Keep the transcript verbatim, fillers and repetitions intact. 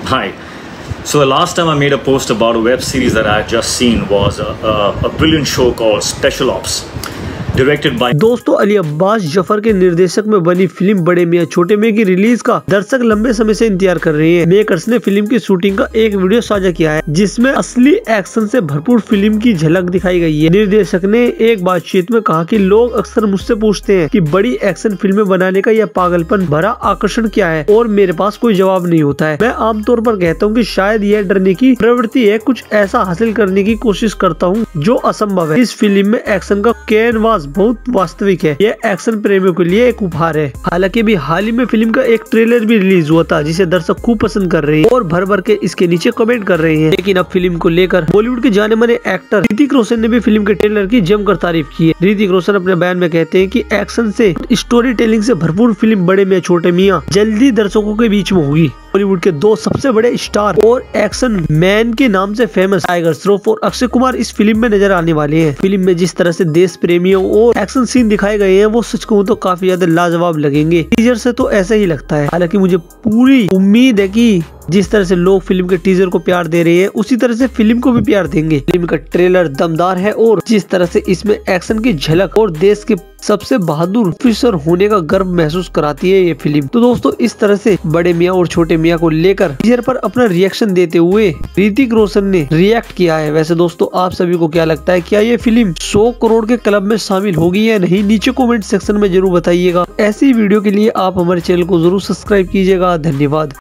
Hi. So the last time I made a post about a web series that I had just seen was a, a, a brilliant show called Special Ops. Directed by दोस्तों अली अब्बास जफर के निर्देशक में बनी film बड़े मियां छोटे मियां की release का दर्शक लंबे समय से इंतजार कर रहे हैं। मेकर्स ने फिल्म की शूटिंग का एक वीडियो साझा किया है जिसमें असली एक्शन से भरपूर फिल्म की झलक दिखाई गई है। निर्देशक ने एक बातचीत में कहा कि लोग अक्सर मुझसे पूछते हैं कि बड़ी एक्शन फिल्में बनाने का यह पागलपन भरा आकर्षण क्या है, और मेरे पास कोई जवाब नहीं होता है। मैं आमतौर पर कहता हूँ कि शायद यह डरने की प्रवृत्ति है, कुछ ऐसा हासिल करने की कोशिश करता हूँ जो असंभव है। इस फिल्म में एक्शन का कैनवास बहुत वास्तविक है। यह एक्शन प्रेमियों के लिए एक उपहार है। हालांकि भी हाल ही में फिल्म का एक ट्रेलर भी रिलीज हुआ था जिसे दर्शक खूब पसंद कर रहे हैं और भर भर के इसके नीचे कमेंट कर रहे हैं। लेकिन अब फिल्म को लेकर बॉलीवुड के जाने माने एक्टर ऋतिक रोशन ने भी फिल्म के ट्रेलर की जमकर तारीफ की है। ऋतिक रोशन अपने बयान में कहते हैं कि एक्शन से स्टोरी टेलिंग से भरपूर फिल्म बड़े मियां छोटे मियां जल्दी दर्शकों के बीच में होगी। बॉलीवुड के दो सबसे बड़े स्टार और एक्शन मैन के नाम से फेमस टाइगर श्रॉफ और अक्षय कुमार इस फिल्म में नजर आने वाले हैं। फिल्म में जिस तरह से देश प्रेमियों और एक्शन सीन दिखाए गए हैं वो सच कहूं तो काफी ज्यादा लाजवाब लगेंगे। टीजर से तो ऐसा ही लगता है। हालांकि मुझे पूरी उम्मीद है कि जिस तरह से लोग फिल्म के टीजर को प्यार दे रहे हैं उसी तरह से फिल्म को भी प्यार देंगे। फिल्म का ट्रेलर दमदार है और जिस तरह से इसमें एक्शन की झलक और देश के सबसे बहादुर ऑफिसर होने का गर्व महसूस कराती है ये फिल्म। तो दोस्तों इस तरह से बड़े मियां और छोटे मियां को लेकर टीजर पर अपना रिएक्शन देते हुए ऋतिक रोशन ने रिएक्ट किया है। वैसे दोस्तों आप सभी को क्या लगता है, क्या ये फिल्म सौ करोड़ के क्लब में शामिल होगी या नहीं? नीचे कमेंट सेक्शन में जरूर बताइएगा। ऐसी वीडियो के लिए आप हमारे चैनल को जरूर सब्सक्राइब कीजिएगा। धन्यवाद।